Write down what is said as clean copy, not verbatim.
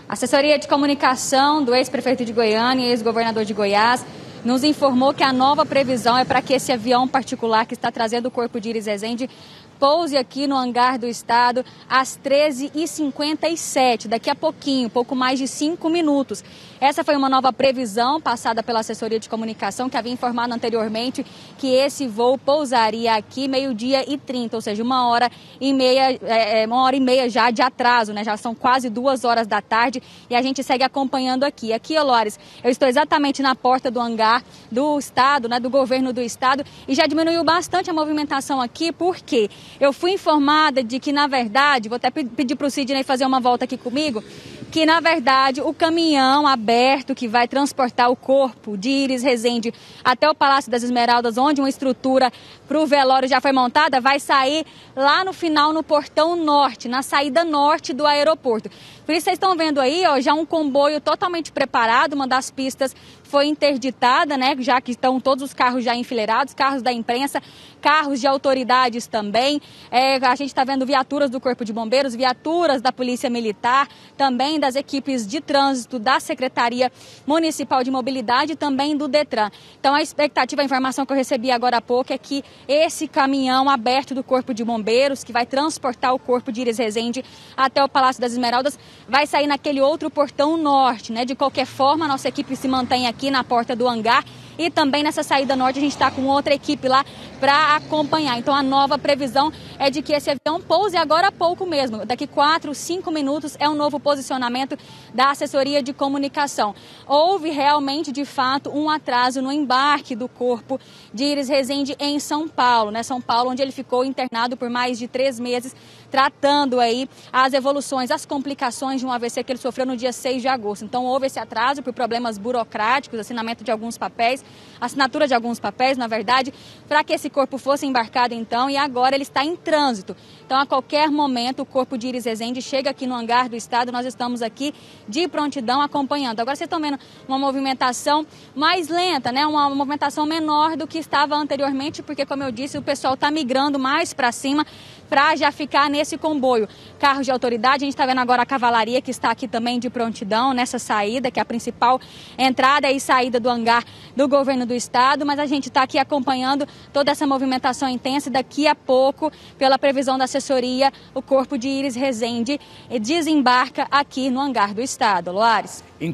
A assessoria de comunicação do ex-prefeito de Goiânia e ex-governador de Goiás nos informou que a nova previsão é para que esse avião particular que está trazendo o corpo de Iris Rezende pouse aqui no hangar do estado às 13h57, daqui a pouquinho, pouco mais de 5 minutos. Essa foi uma nova previsão passada pela assessoria de comunicação, que havia informado anteriormente que esse voo pousaria aqui 12h30, ou seja, 1h30 já de atraso, né? Já são quase 2 horas da tarde e a gente segue acompanhando aqui. Aqui, Olores, eu estou exatamente na porta do hangar do estado, né, do governo do estado, e já diminuiu bastante a movimentação aqui, porque eu fui informada de que, na verdade, vou até pedir para o Sidney fazer uma volta aqui comigo, que, na verdade, o caminhão aberto que vai transportar o corpo de Iris Rezende até o Palácio das Esmeraldas, onde uma estrutura para o velório já foi montada, vai sair lá no final, no portão norte, na saída norte do aeroporto. Por isso vocês estão vendo aí, ó, já um comboio totalmente preparado, uma das pistas foi interditada, né, já que estão todos os carros já enfileirados, carros da imprensa, carros de autoridades também. A gente está vendo viaturas do Corpo de Bombeiros, viaturas da Polícia Militar, também das equipes de trânsito da Secretaria Municipal de Mobilidade e também do Detran. Então a expectativa, a informação que eu recebi agora há pouco é que esse caminhão aberto do Corpo de Bombeiros, que vai transportar o corpo de Iris Rezende até o Palácio das Esmeraldas, vai sair naquele outro portão norte, né? De qualquer forma, a nossa equipe se mantém aqui na porta do hangar e também nessa saída norte a gente está com outra equipe lá para acompanhar. Então a nova previsão é de que esse avião pouse agora há pouco mesmo. Daqui 4, 5 minutos é um novo posicionamento da assessoria de comunicação. Houve realmente, de fato, um atraso no embarque do corpo de Iris Rezende em São Paulo, né? São Paulo, onde ele ficou internado por mais de 3 meses, tratando aí as evoluções, as complicações de um AVC que ele sofreu no dia 6 de agosto. Então houve esse atraso por problemas burocráticos, assinamento de alguns papéis, assinatura de alguns papéis, na verdade, para que esse corpo fosse embarcado então, e agora ele está em trânsito. Então, a qualquer momento, o corpo de Iris Rezende chega aqui no hangar do estado, nós estamos aqui de prontidão acompanhando. Agora vocês estão vendo uma movimentação mais lenta, né? Uma movimentação menor do que estava anteriormente, porque, como eu disse, o pessoal está migrando mais para cima para já ficar nesse comboio. Carros de autoridade, a gente está vendo agora a cavalaria que está aqui também de prontidão nessa saída, que é a principal entrada e saída do hangar do governo do estado, mas a gente está aqui acompanhando toda essa movimentação intensa. Daqui a pouco, pela previsão da assessoria, o corpo de Iris Rezende desembarca aqui no hangar do estado. Loares.